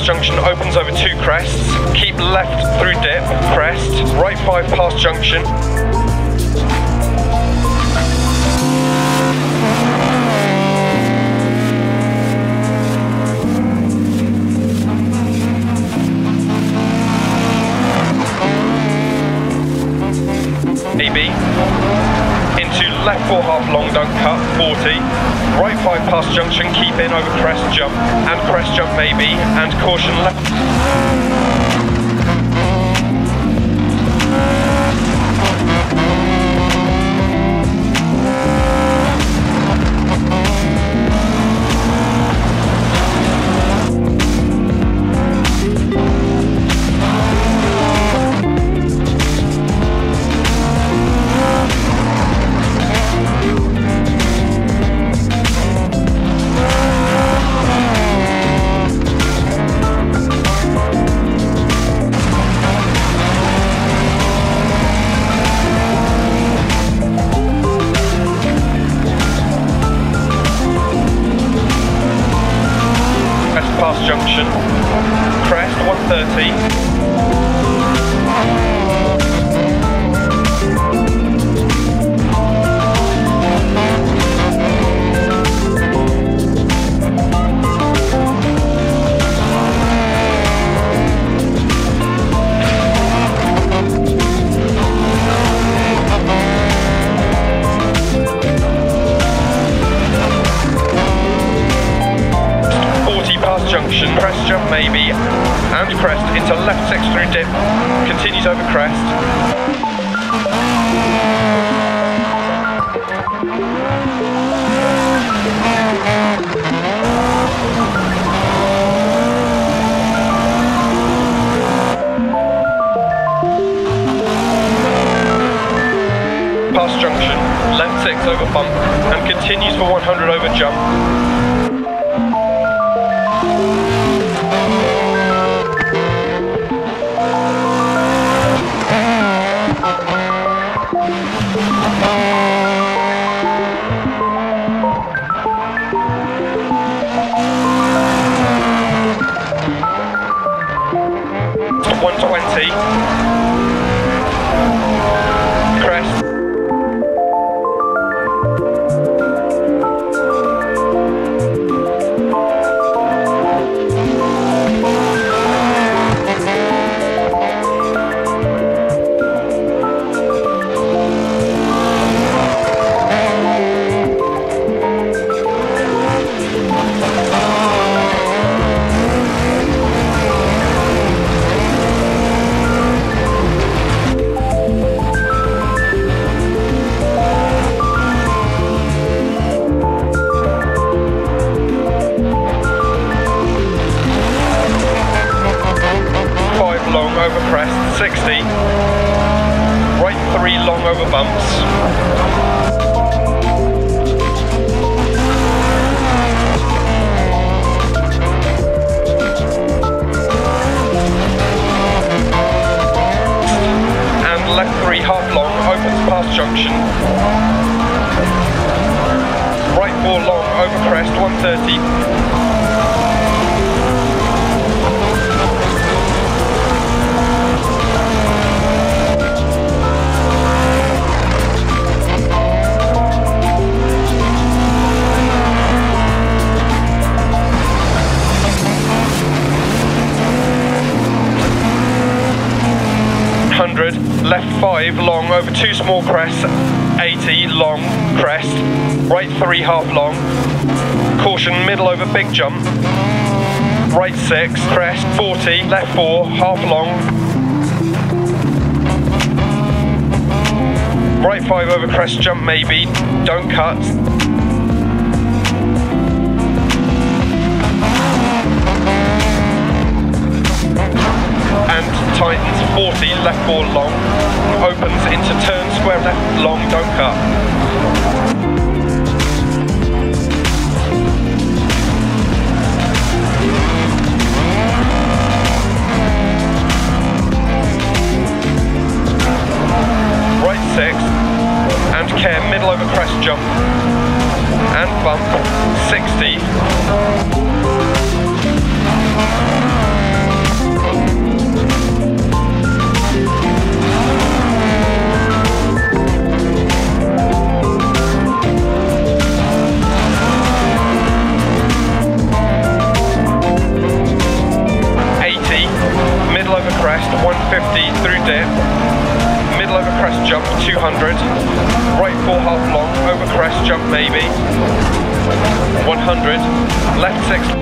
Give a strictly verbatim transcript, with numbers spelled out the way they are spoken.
junction, opens over two crests. Keep left through dip, crest. Right five past junction. A B. Into left four half long, don't cut, forty. Right five past junction, keep in over crest jump. And crest jump maybe, and caution left. Past junction, crest one thirty. Junction, crest jump maybe, and crest into left six through dip, continues over crest. Past junction, left six over bump, and continues for one hundred over jump. one twenty. Crest. Over crest, sixty. Right three long over bumps. And left three half long, opens past junction. Right four long over crest, one thirty. Left five long over two small crests, eighty long crest, right three half long, caution middle over big jump, right six crest, forty, left four half long, right five over crest jump maybe, don't cut. And tightens forty, left four long, opens into turn square left long, don't cut. Right six, and care middle over crest jump, and bump, sixty. jump maybe. one hundred, left six